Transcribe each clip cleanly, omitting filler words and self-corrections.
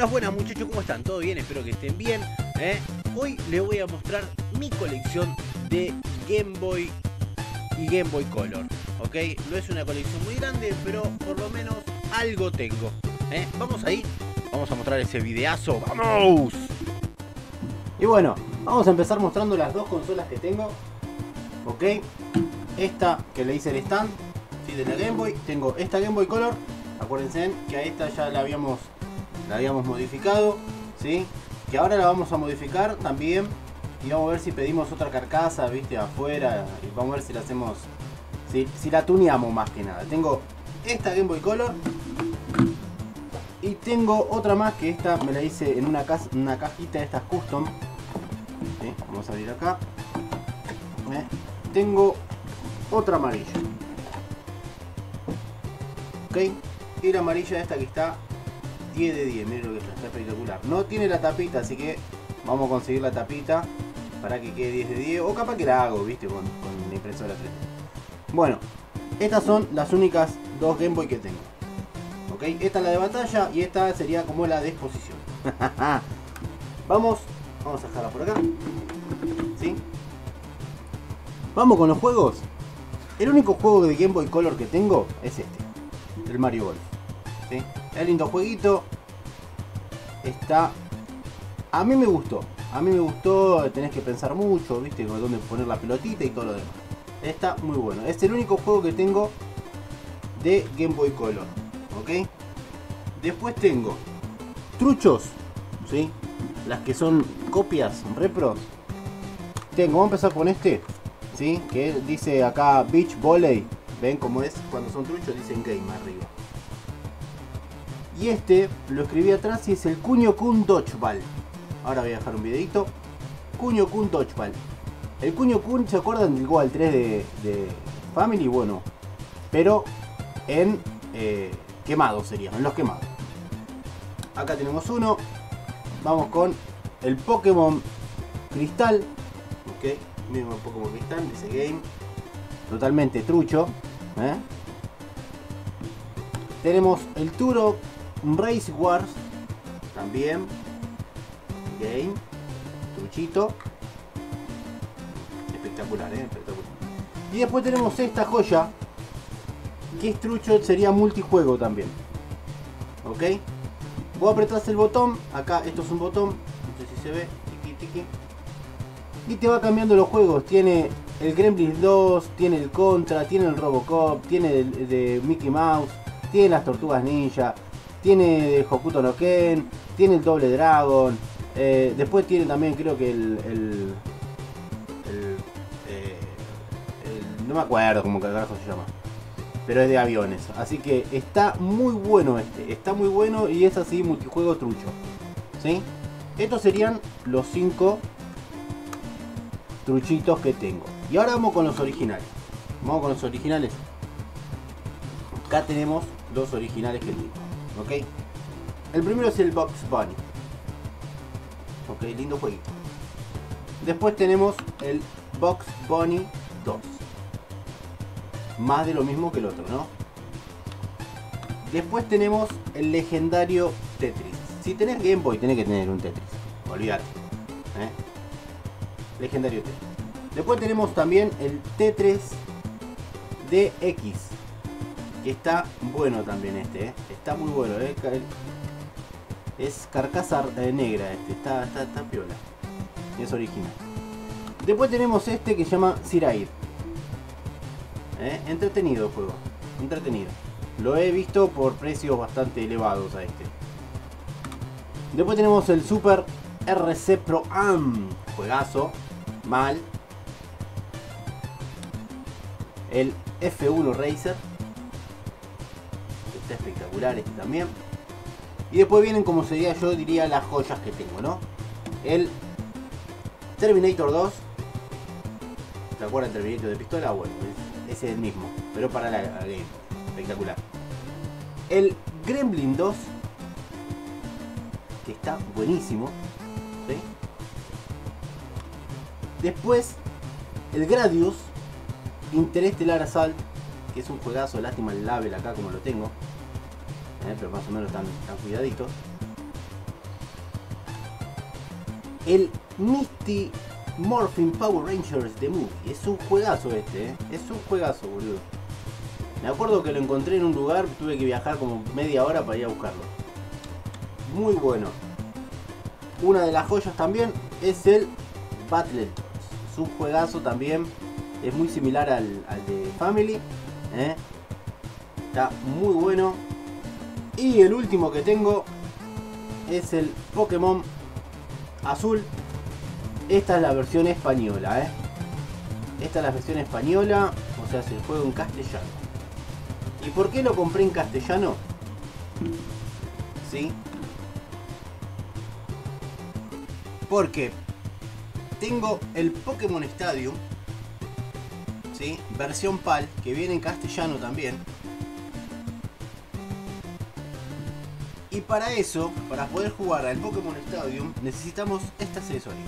Buenas muchachos, ¿cómo están? ¿Todo bien? Espero que estén bien. Hoy les voy a mostrar mi colección de Game Boy y Game Boy Color. ¿Ok? No es una colección muy grande, pero por lo menos algo tengo. Vamos ahí, vamos a mostrar ese videazo. ¡Vamos! Y bueno, vamos a empezar mostrando las dos consolas que tengo. Ok, esta que le hice el stand, ¿sí? De la Game Boy. Tengo esta Game Boy Color. Acuérdense que a esta ya la habíamos modificado, ¿sí? Que ahora la vamos a modificar también. Y vamos a ver si pedimos otra carcasa, viste, afuera. Y vamos a ver si la hacemos, si la tuneamos más que nada. Tengo esta Game Boy Color. Y tengo otra más que esta me la hice en una cajita de estas custom. ¿Sí? Vamos a abrir acá. Tengo otra amarilla. Ok. Y la amarilla esta que está 10 de 10. Miren lo que está espectacular. No tiene la tapita, así que vamos a conseguir la tapita para que quede 10 de 10. O capaz que la hago, viste, con la impresora 3D. Bueno, estas son las únicas dos Game Boy que tengo. Ok, esta es la de batalla y esta sería como la de exposición. Vamos a dejarla por acá. ¿Sí? Vamos con los juegos. El único juego de Game Boy Color que tengo es este, el Mario Golf. ¿Sí? Es lindo jueguito. Está... A mí me gustó. Tenés que pensar mucho, viste, con dónde poner la pelotita y todo lo demás. Está muy bueno. Es el único juego que tengo de Game Boy Color. ¿Ok? Después tengo truchos, ¿sí? Las que son copias, repros. Vamos a empezar con este, ¿sí? Que dice acá Beach Volley. ¿Ven cómo es? Cuando son truchos dicen game arriba. Y este lo escribí atrás y es el Kunio-kun Dodgeball. Ahora voy a dejar un videito. Kunio-kun Dodgeball. El Kunio-kun, ¿se acuerdan del Goal 3 de Family? Bueno, pero en... quemados serían, en los quemados. Acá tenemos uno. Vamos con el Pokémon Cristal. Ok, mismo Pokémon Cristal, dice Game. Totalmente trucho. Tenemos el Turok Race Wars. También Game. Truchito. Espectacular, espectacular. Y después tenemos esta joya, que es trucho, sería multijuego también. Ok, vos apretás el botón, acá esto es un botón, no sé si se ve, tiqui, tiqui, y te va cambiando los juegos. Tiene el Gremlins 2, tiene el Contra, tiene el Robocop, tiene el de Mickey Mouse, tiene las Tortugas Ninja, tiene el Hokuto no Ken, tiene el Double Dragon, después tiene también creo que no me acuerdo cómo carajo se llama, pero es de aviones, así que está muy bueno está muy bueno y es así multijuego trucho, ¿sí? Estos serían los 5 truchitos que tengo. Y ahora vamos con los originales. Acá tenemos los originales que tengo, ¿ok? El primero es el Bugs Bunny. Ok, lindo jueguito. Después tenemos el Bugs Bunny 2. Más de lo mismo que el otro, ¿no? Después tenemos el legendario Tetris. Si tenés Game Boy, tenés que tener un Tetris. Olvídate. Legendario Tetris. Después tenemos también el Tetris DX. Que está bueno también Está muy bueno, Es carcasa negra Está piola. Y es original. Después tenemos este que se llama Siraid. Entretenido el juego, entretenido. Lo he visto por precios bastante elevados a este. Después tenemos el Super RC Pro Am, juegazo, mal. El F1 Racer, está espectacular este también. Y después vienen, como sería, yo diría, las joyas que tengo, ¿no? El Terminator 2. ¿Se acuerdan del Terminator de pistola? Bueno, ese es el mismo, pero para la Game. Espectacular. El Gremlin 2, que está buenísimo, ¿sí? Después el Gradius Interestelar Assault, que es un juegazo. Lástima el label acá como lo tengo, pero más o menos están cuidaditos. el Misty Morphin Power Rangers The Movie. Es un juegazo este, es un juegazo, boludo. Me acuerdo que lo encontré en un lugar, tuve que viajar como media hora para ir a buscarlo. Muy bueno. Una de las joyas también es el Battletoads. Es un juegazo también. Es muy similar al de Family. Está muy bueno. Y el último que tengo es el Pokémon Azul. Esta es la versión española, Esta es la versión española, o sea, se juega en castellano. ¿Y por qué lo compré en castellano? ¿Sí? Porque tengo el Pokémon Stadium, ¿sí? Versión PAL, que viene en castellano también. Y para eso, para poder jugar al Pokémon Stadium, necesitamos este accesorio.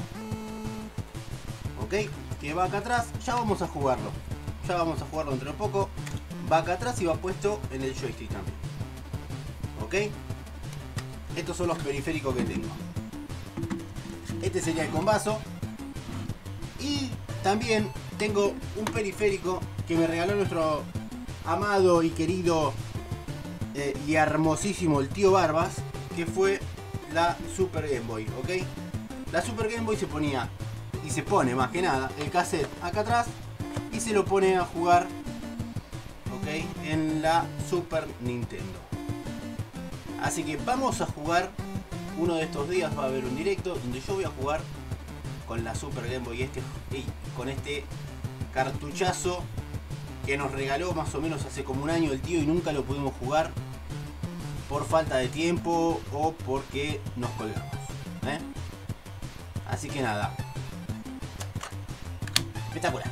¿Ok? Que va acá atrás, ya vamos a jugarlo. Ya vamos a jugarlo dentro de poco. Va acá atrás y va puesto en el joystick también. ¿Ok? Estos son los periféricos que tengo. Este sería el combazo. Y también tengo un periférico que me regaló nuestro amado y querido y hermosísimo el tío Barbas, que fue la Super Game Boy, ¿ok? La Super Game Boy se ponía, y se pone más que nada, el cassette acá atrás y se lo pone a jugar, ¿ok? En la Super Nintendo. Así que vamos a jugar, uno de estos días va a haber un directo donde yo voy a jugar con la Super Game Boy y con este cartuchazo que nos regaló más o menos hace como un año el tío y nunca lo pudimos jugar por falta de tiempo o porque nos colgamos, Así que nada, espectacular.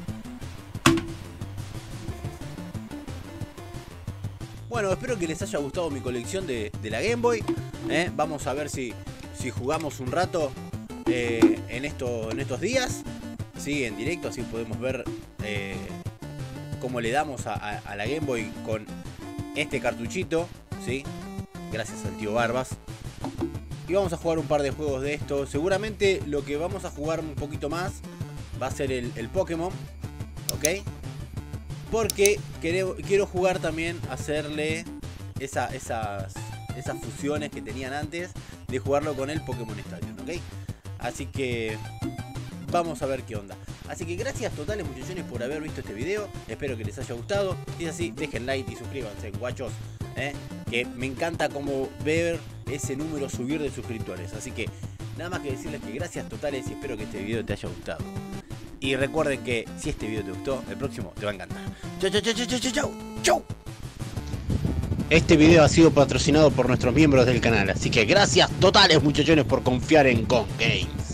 Bueno, espero que les haya gustado mi colección de la Game Boy. Vamos a ver si jugamos un rato en estos días, ¿sí? En directo, así podemos ver cómo le damos a la Game Boy con este cartuchito, ¿sí? Gracias al tío Barbas. Y vamos a jugar un par de juegos de esto. Seguramente lo que vamos a jugar un poquito más va a ser el Pokémon, ¿ok? Porque quiero jugar también, hacerle esas fusiones que tenían antes de jugarlo con el Pokémon Stadium, ¿ok? Así que vamos a ver qué onda. Así que gracias totales, muchachones, por haber visto este video. Espero que les haya gustado. Si es así, dejen like y suscríbanse, guachos, que me encanta como ver ese número subir de suscriptores. Así que nada más que decirles que gracias totales y espero que este video te haya gustado. Y recuerden que si este video te gustó, el próximo te va a encantar. Chau, chau, chau, chau, chau, chau, chau. Este video ha sido patrocinado por nuestros miembros del canal. Así que gracias totales, muchachones, por confiar en Con Games.